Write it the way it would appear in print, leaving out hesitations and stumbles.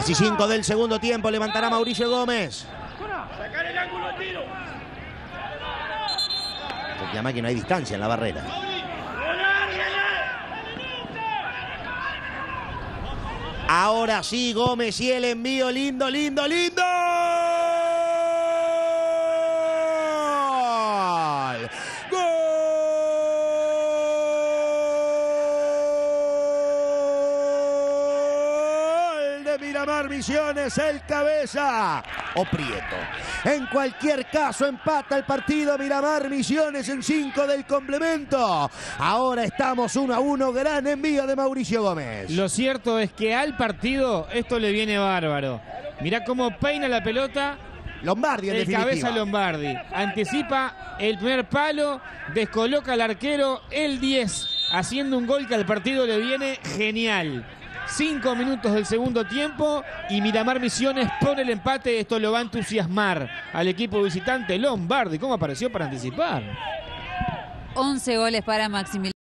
Casi 5 del segundo tiempo, levantará Mauricio Gómez. Sacar el ángulo de tiro. Se llama que no hay distancia en la barrera. Ahora sí, Gómez y el envío. Lindo, lindo, lindo. ¡Gol! ¡Gol de Miramar Misiones! El cabeza o Prieto. En cualquier caso, empata el partido Miramar Misiones en 5 del complemento. Ahora estamos 1-1. Gran envío de Mauricio Gómez. Lo cierto es que al partido esto le viene bárbaro. Mirá cómo peina la pelota. Lombardi en definitiva. Cabeza Lombardi. Anticipa el primer palo, descoloca al arquero, el 10, haciendo un gol que al partido le viene genial. 5 minutos del segundo tiempo y Miramar Misiones pone el empate. Esto lo va a entusiasmar al equipo visitante. Lombardi, ¿cómo apareció para anticipar? 11 goles para Maximiliano.